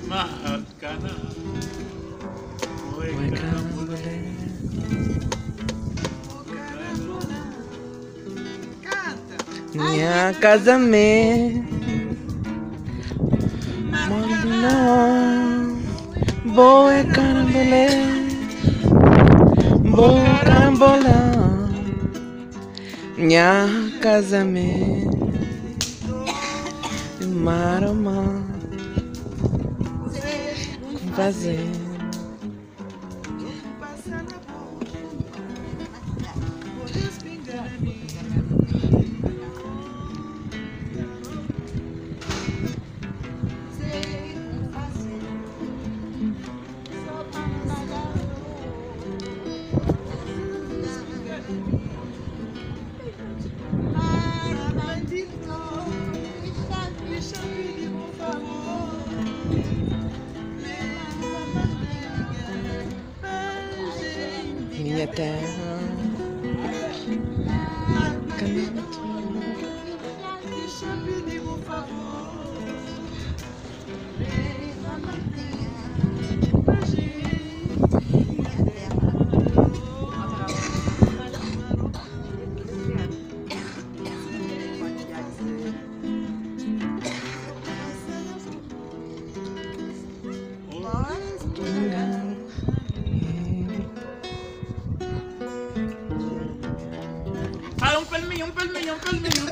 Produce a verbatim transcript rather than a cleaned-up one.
mahal ka na. Uy, Uy, ka na muli. muli. Minha casamento Mandou Boa carambolé Boa carambolá Minha casamento Maromá Com prazer Minha terra Canto Ah, un pelmillo, un pelmillo, un pelmillo.